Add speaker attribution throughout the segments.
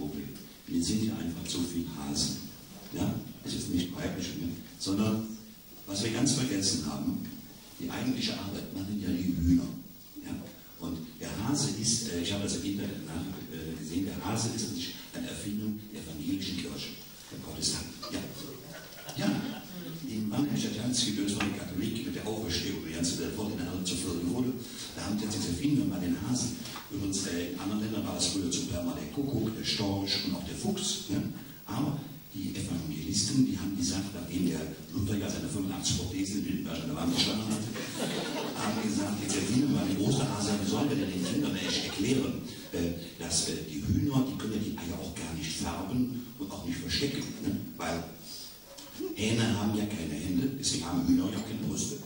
Speaker 1: Problem. Wir sind ja einfach zu viel Hasen. Ja? Das ist nicht weiblich, sondern was wir ganz vergessen haben, die eigentliche Arbeit machen ja die Hühner. Ja? Und der Hase ist, ich habe das im Internet gesehen, der Hase ist natürlich eine Erfindung der evangelischen Kirche, der Protestanten. Ja. Ja, in Manchester gelöst von den Katholiken mit der Auferstehung, die ganze Welt wurde in der Erde zerflogen wurde, da haben jetzt diese Erfindung mal den Hasen. Übrigens, in anderen Ländern war das früher zum Teil mal der Kuckuck, der Storch und auch der Fuchs. Ja? Aber die Evangelisten, die haben gesagt, nachdem der Luther ja seine 85 Prothesen in Wittenberg an der Wand gestanden hat, haben gesagt, jetzt erfinden wir mal den Osterhase, wie sollen wir denn den Kindern echt erklären, dass die Hühner, die können ja die Eier auch gar nicht färben und auch nicht verstecken, ne? Weil Hähne haben ja keine Hände, deswegen haben Hühner ja auch keine Brüste.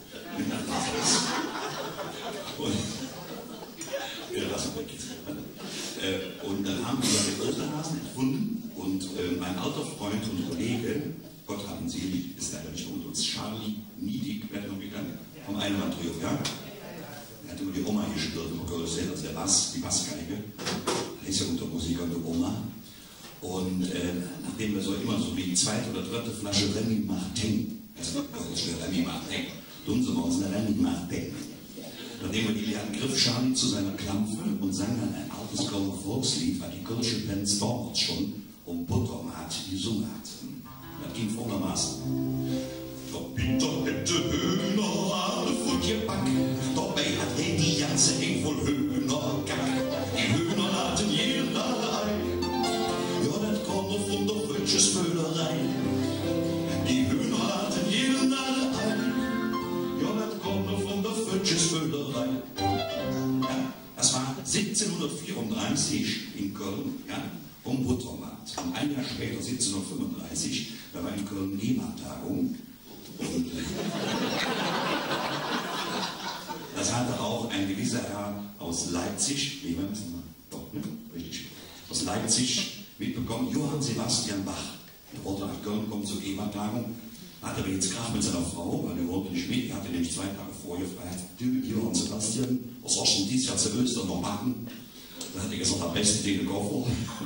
Speaker 1: Und dann haben wir den Osterhasen erfunden und mein alter Freund und Kollege, Gott hat ihn selig, ist leider nicht unter uns, Charlie Niedig, wer hat noch gegangen, vom Einwand-Trio, ja? Er hat immer die Oma hier gespielt, also der Bass, die Bassgeige, der ist ja unter Musikern der Oma. Und nachdem wir so immer so die zweite oder dritte Flasche Remy Martin, also Remy Martin, tun sie bei uns eine Remy Martin. Nachdem wir die hatten, griff Charlie zu seiner Klampfe und sang dann ein altes Kölner Volkslied, weil die Kölsche Bands damals schon um Buttermat gesungen hat. Das ging folgendermaßen. Der Peter hätte Hühner alle Futt gepackt, dabei hat die ganze Eng voll Hühner gackt. Die Hühner hatten jeder Ei. Ja, das kommt von der Frötchesmüllerei. Die Hühner hatten jeden Ei. Ja, das kommt von der Frötchesmüllerei. Ja, das war 1734 in Köln, ja, um Buttermarkt. Und ein Jahr später, 1735, da war in Köln GEMA-Tagung. Und das hatte auch ein gewisser Herr aus Leipzig, wie war das nochmal? Doch, ne? Richtig. Aus Leipzig mitbekommen, Johann Sebastian Bach. Der wollte nach Köln kommen zur GEMA-Tagung, hatte aber jetzt Krach mit seiner Frau, weil er wollte nicht mit. Er hatte nämlich 2 Tage vorher gefragt, du, Johann Sebastian, was sollst du denn dieses Jahr zu Östern noch machen? Da hat er gesagt, am besten den Koffer.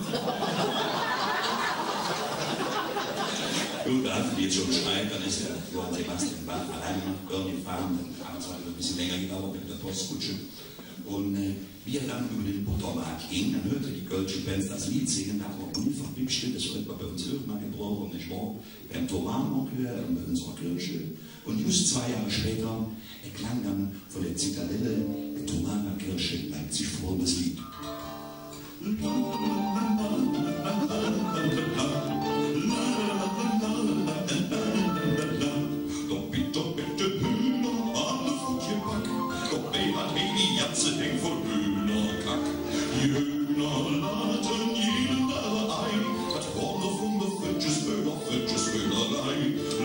Speaker 1: Gut, da hatten die jetzt schon Bescheid, dann ist der Johann Sebastian Bach alleine nach Köln gefahren, dann haben es halt ein bisschen länger gedauert mit der Postkutsche. Und wie er dann über den Buttermarkt ging, dann hörte die Kölsche Bands das Lied singen, da war unverpippt, das hört man bei uns auch mal gebrochen, nicht wahr? Beim Thomanenchor und bei unserer Kirche. Und just 2 Jahre später erklang dann von der Zitadelle der Thomaner Kirche in Leipzig folgendes Lied.
Speaker 2: Eng voll Hühnerkack. Die Hühner laden jeden Ei. Das kommt von der Frötchesmüllerei.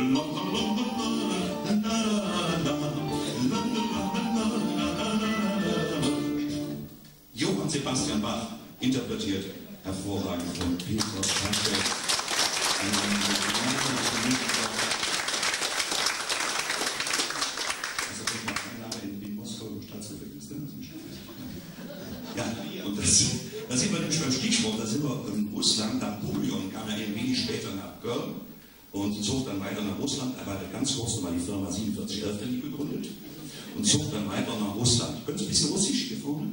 Speaker 1: Johann Sebastian Bach interpretiert hervorragend von Peter Paschek. Da sind wir nämlich beim Stichwort, da sind wir in Russland, Napoleon kam ja ein wenig später nach Köln und zog dann weiter nach Russland, er war ganz kurz, da war die Firma 4711 gegründet und zog dann weiter nach Russland. Können Sie ein bisschen Russisch hier vorne?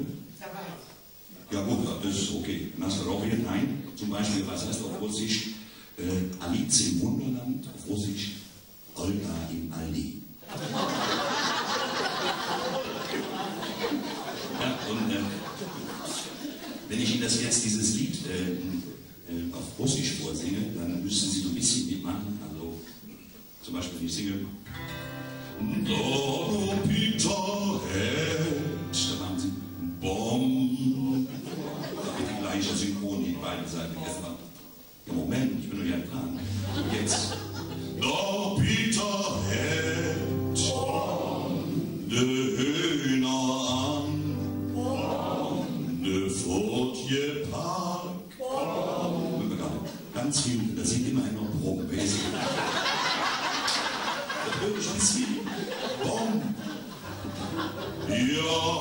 Speaker 1: Ja gut, das ist okay. Nastarovien, nein, zum Beispiel, was heißt auf Russisch? Alice im Wunderland, auf Russisch Olga im Aldi. Ja, und wenn ich Ihnen das jetzt, dieses Lied auf Russisch vorsinge, dann müssen Sie so ein bisschen mitmachen. Also zum Beispiel, wenn ich singe
Speaker 2: Da Peter hätt,
Speaker 1: da machen Sie
Speaker 2: Bom.
Speaker 1: da wird die gleiche Synchron, die beiden Seiten erstmal. Ja, Moment, ich bin nur ja dran. Und jetzt.
Speaker 2: Da Peter hätt de Hühner an. Fort gepackt.
Speaker 1: Ganz hinten, da sind immer noch Probenbesen. Da höre ich ein Ziel. Bom.
Speaker 2: Ja.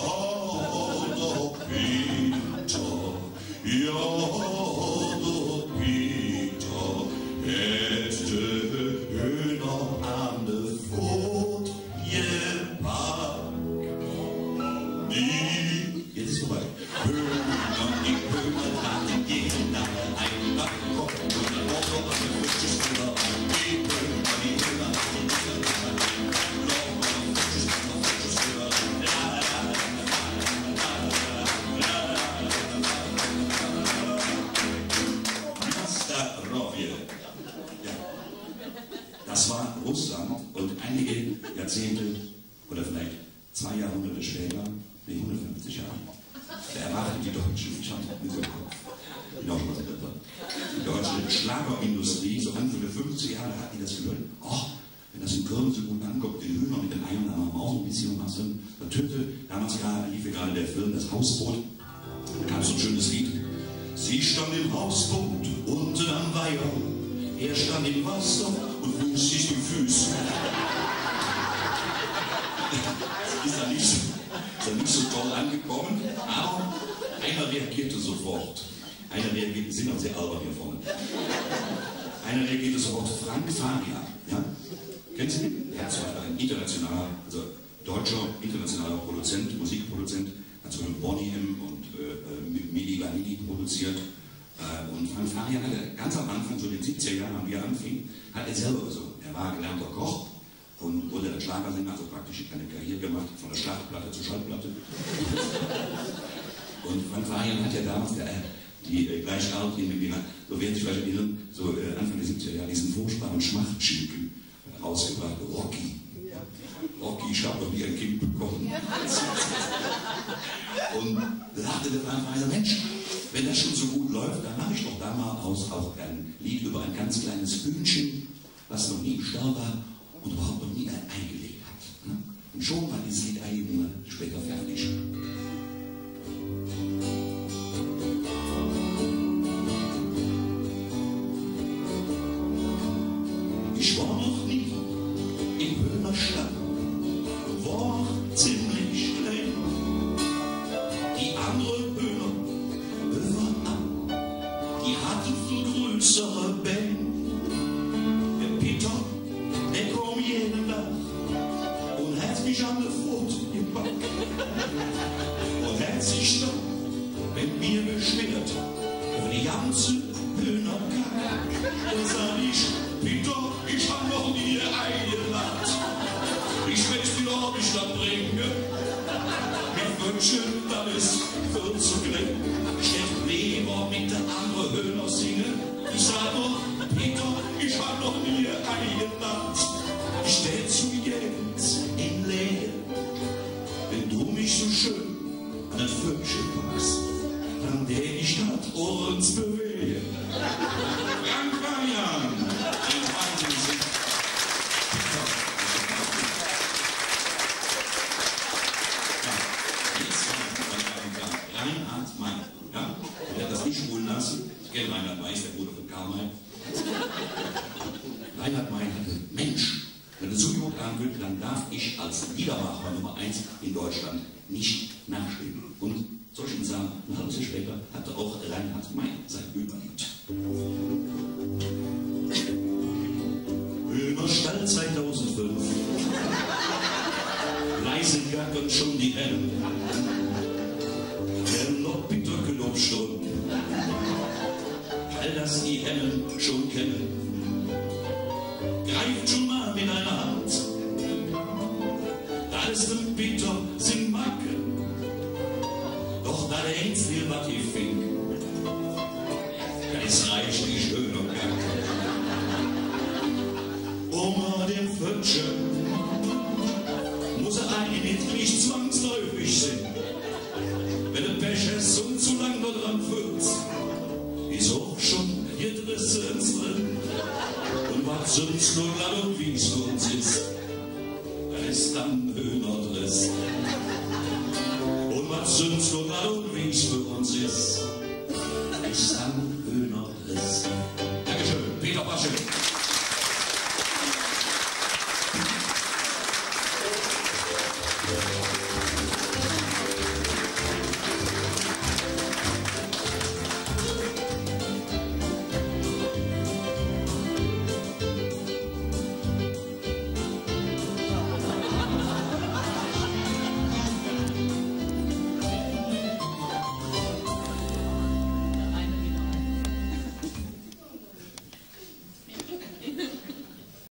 Speaker 1: Russland und einige Jahrzehnte oder vielleicht 2 Jahrhunderte später, 150 Jahre, da erwarten die Deutschen, ich habe mit so im Kopf, die deutsche Schlagerindustrie, so Anfang der 50er Jahre, hat die das gehört, oh, wenn das in Köln so gut ankommt, den Hühner mit den Eiern, da haben wir auch so ein bisschen was drin. Da tönte, damals lief ja gerade der Film Das Hausboot, da gab es so ein schönes Lied. Sie stand im Hausboot unten am Weiher, er stand im Wasser und wusch sich die Füße. Ist da nicht so toll angekommen, aber einer reagierte sofort. Die sind auch sehr albern hier vorne. Einer reagierte sofort, Frank Farian. Ja? Kennen Sie den? Er hat zum Beispiel ein internationaler, also deutscher, internationaler Produzent, Musikproduzent, hat zum Beispiel Bonnie M. und Midi Vanilli produziert. Und Frank Farian hatte ganz am Anfang, so in den 70er Jahren, wie er anfing, hat er selber gesungen. Er war gelernter Koch und wurde dann Schlagersänger, also praktisch eine Karriere gemacht, von der Schlagplatte zur Schallplatte. Und Frank Farian hat ja damals die Gleichaltrigen mit mir, so werden sich vielleicht erinnern, so Anfang der 70er Jahre, diesen furchtbaren Schmachtschinken rausgebracht, Rocky. Rocky, ich habe noch nie ein Kind bekommen. Und da dachte der Frank Farian, Mensch, wenn das schon so gut läuft, dann mache ich doch da mal auch ein Lied über ein ganz kleines Hühnchen, was noch nie im Stall war und überhaupt noch nie eingelegt hat. Und schon war dieses Lied einige Monate später fertig. Ich war noch nie im Hühnerstall und war ziemlich streng. Die anderen Hühner überall, die hatten viel größere Bänke. Der Peter, der kam jeden Tag und hat mich an der Pfote gepackt und hat sich dann mit mir beschwert über die ganze Hühnerkacke. Da sag ich, Peter, ich hab noch nie eingeladen. Ich weiß wieder, ob ich das bringe. Mit Wünschen, das ist viel zu gering. Ich hätte lieber mit der anderen Hühner singen. Ich sag nur, Peter, ich hab noch nie eingeladen. Ich steh zu Jens in Lehe. Wenn du mich so schön an das Vögelchen packst, dann der ich das uns bewegen. Frank Farian! Reinhard May, ja? Der hat das nicht schwulen lassen. Ich kenne Reinhard May, der Bruder von Karl May. Reinhard May hatte, Mensch, wenn es so gut angeht, dann darf ich als Liedermacher Nummer 1 in Deutschland nicht nachstehen. Und solchen sagen, ein halbes Jahr später hatte auch Reinhard May sein Überlied. Hühnerstall 2005. Leise gackern schon die Hennen. Werden noch bitter Gelobstunden, weil das die Hennen schon kennen. Greift schon mal mit einer Hand, da ist ein Bitter, sind Macke. Doch da der Hänzel, was ich fing, da ist reichlich schön und Gacke. Oma dem Vötchen muss er eigentlich nicht zwangsläufig sein. Wenn der Pech ist und zu lang dort dran fühlt, ist auch schon Gedrissens drin. Und was sonst nur glatt und wie es für uns ist, da ist dann Hühnerdriss. Und was sonst nur glatt und wie es für uns ist dann Hühnerdriss. Dankeschön, Peter Pasche.